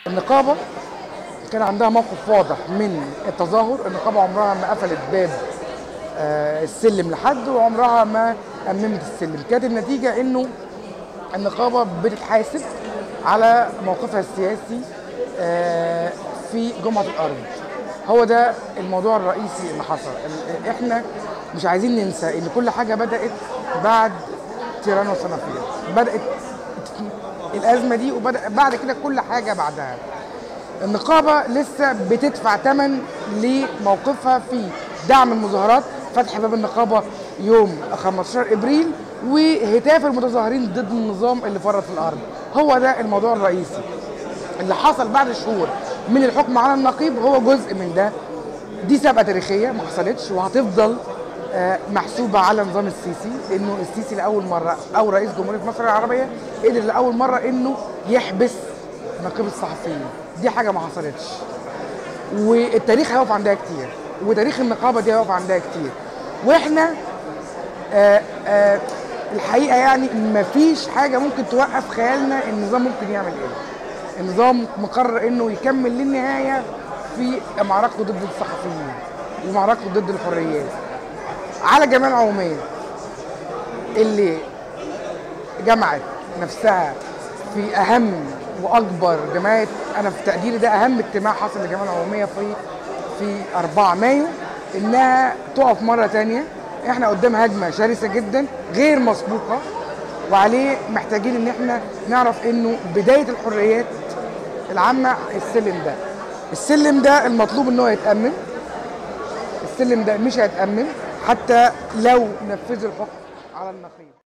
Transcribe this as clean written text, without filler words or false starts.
النقابة كان عندها موقف واضح من التظاهر. النقابة عمرها ما قفلت باب السلم لحد، وعمرها ما أممت السلم. كانت النتيجة إنه النقابة بتتحاسب على موقفها السياسي في جمعة الأرض. هو ده الموضوع الرئيسي اللي حصل. احنا مش عايزين ننسى ان كل حاجة بدأت بعد تيران وصنافير. بدأت الأزمة دي وبدأ بعد كده كل حاجة بعدها. النقابة لسه بتدفع ثمن لموقفها في دعم المظاهرات، فتح باب النقابة يوم 15 ابريل، وهتاف المتظاهرين ضد النظام اللي فرط في الارض. هو ده الموضوع الرئيسي اللي حصل بعد شهور من الحكم على النقيب. هو جزء من ده. دي سابقة تاريخية ما حصلتش وهتفضل محسوبة على نظام السيسي، لانه السيسي لاول مرة او رئيس جمهورية مصر العربية قدر لاول مرة انه يحبس نقيب الصحفيين. دي حاجة ما حصلتش، والتاريخ هيقف عندها كتير، وتاريخ النقابة دي هيقف عندها كتير. واحنا الحقيقة يعني مفيش حاجة ممكن توقف خيالنا النظام ممكن يعمل ايه. النظام مقرر انه يكمل للنهاية في معركته ضد الصحفيين ومعركته ضد الحريات على الجمعية العمومية اللي جمعت نفسها في اهم واكبر جمعية. انا في تقديري ده اهم اجتماع حصل للجمعية العمومية في 4 مايو، انها تقف مرة تانية. احنا قدام هجمة شرسة جدا غير مسبوقة، وعليه محتاجين ان احنا نعرف انه بداية الحريات العامة السلم ده المطلوب ان هو يتأمن. السلم ده مش هيتأمن حتى لو نفذوا الحكم على النقيب.